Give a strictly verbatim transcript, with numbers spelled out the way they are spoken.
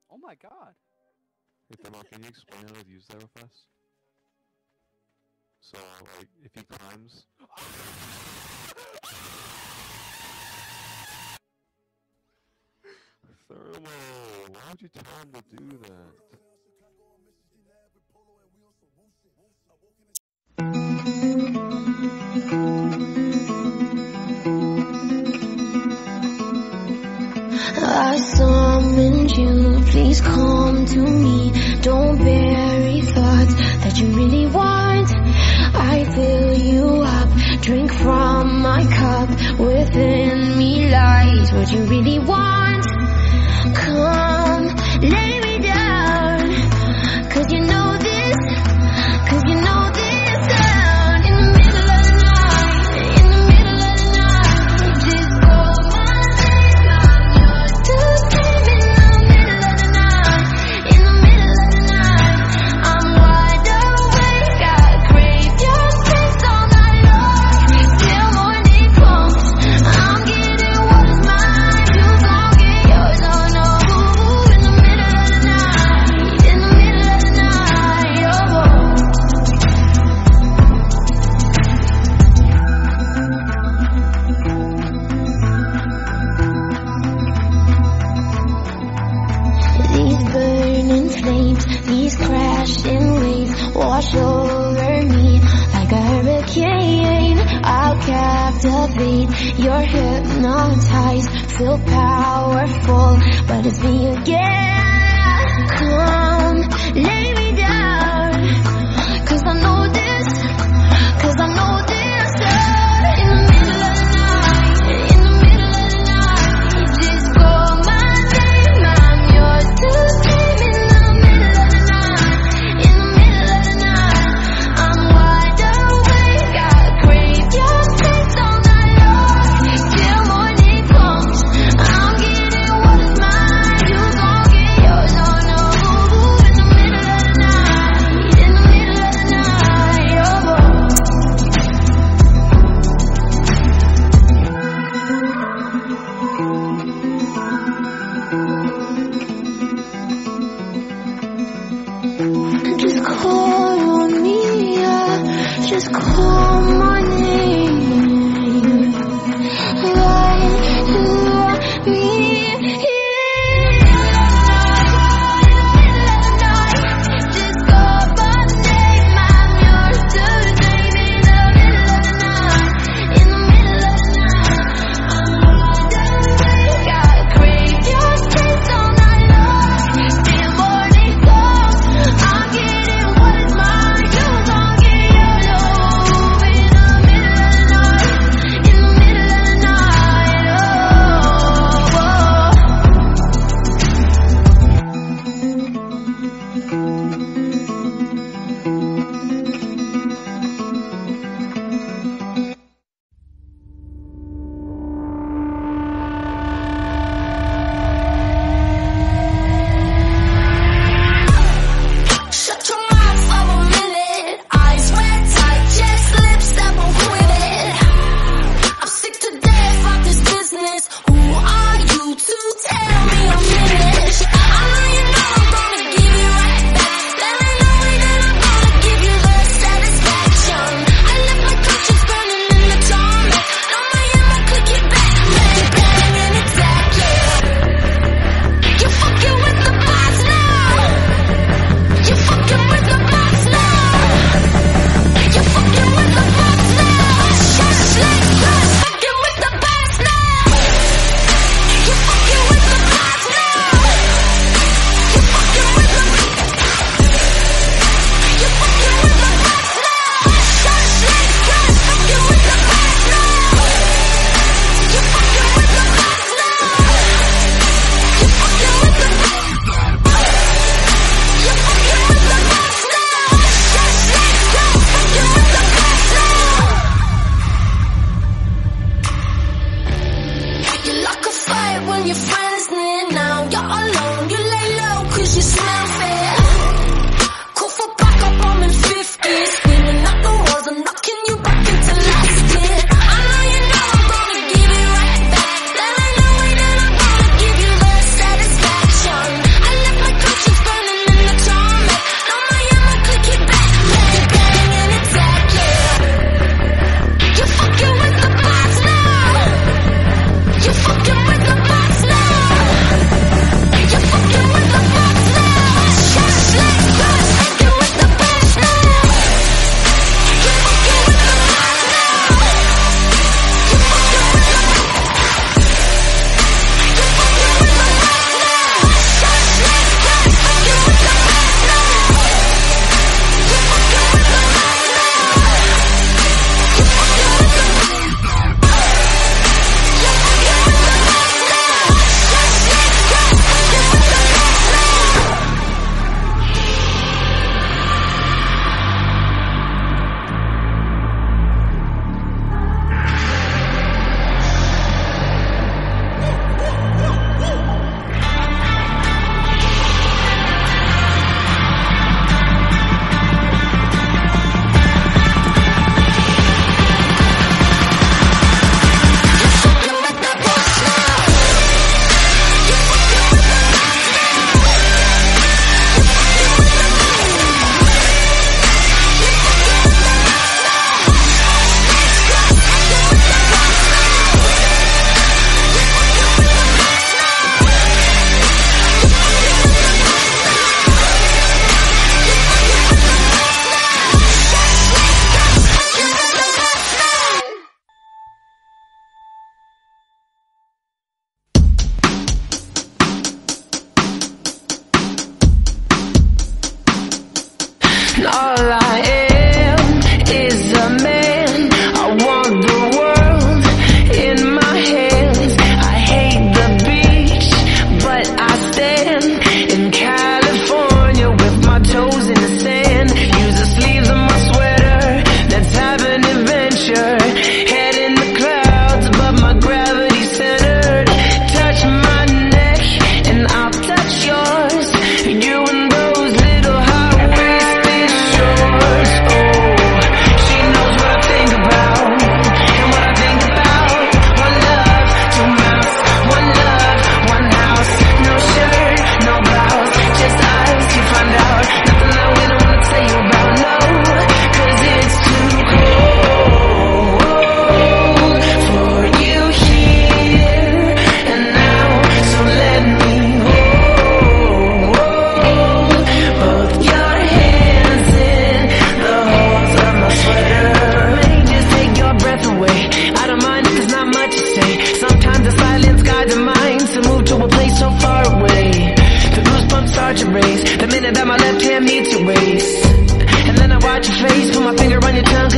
Oh my god. Hey, Thermal, can you explain how to use that real fast? So, like, if he climbs... Thermal, why would you tell him to do that? I summoned you, please come to me. Don't bury thoughts that you really want. I fill you up, drink from my cup. Within me lies what you really want. Come, lay me down, cause you know this, cause you know this sound. In the middle of the night, in the middle of the night, just call my name, I'm yours to save. In the middle of the night, in the middle of the night, I'm wide awake, I crave your taste all night long, till morning comes. I'm getting what is mine, you gon' get yours, oh no. In the middle of the night, in the middle of the night, oh. These burning flames, these crashing waves wash over me like a hurricane. I'll captivate, you're hypnotized, feel powerful, but it's me again. Come, lay me down, cause I know this, cause I know this. In the middle of the night, in the middle of the night, just call my name, I'm yours to save. In the middle of the night, in the middle of the night, I'm wide awake, I crave your taste all night long, till morning comes. I'm getting what is mine, you gon' get yours, oh no. In the middle of the night, in the middle of the night, oh. Just call on me, yeah. Just call my name. Right to me, just call my name. I'm yours to save. In the middle of the night, in the middle of the night, I'm wide awake, I crave your taste all night long, till morning comes. I'm getting what is mine, you gon' get yours, oh. In the middle of the night, in the middle of the night, oh. Shut your mouth for a minute. Eyes wet tight, chest lips that won't quit it. I'm sick to death of this business. Who are you to tell me I'm finished? I know you know I'm gonna give you right back. Let me know that I'm gonna give you the satisfaction. I left my conscience burning in the tarmac. Know my ammo, click it back, bang, bang, and attack, yeah. You fucking with the boss now. You fucking with the boss now. You fucking with the boss now. Shut like grass, fucking with the boss now. You fucking with the boss now. You fucking with the You fucking with the boss now. Shut like grass, fucking with the boss now. You fucking with the boss now. You fucking with the You fucking with the boss now. Shut like grass, fucking with the boss now. You like a fight when your friends near. Now you're alone, you lay low cause you smell fair. Call for backup, I'm in fifties, spinning out the walls and knocking you back into last year. I know you know I'm gonna give it right back. Let me know that I'm gonna give you the satisfaction. I left my race. The minute that my left hand meets your waist, and then I watch your face, put my finger on your tongue.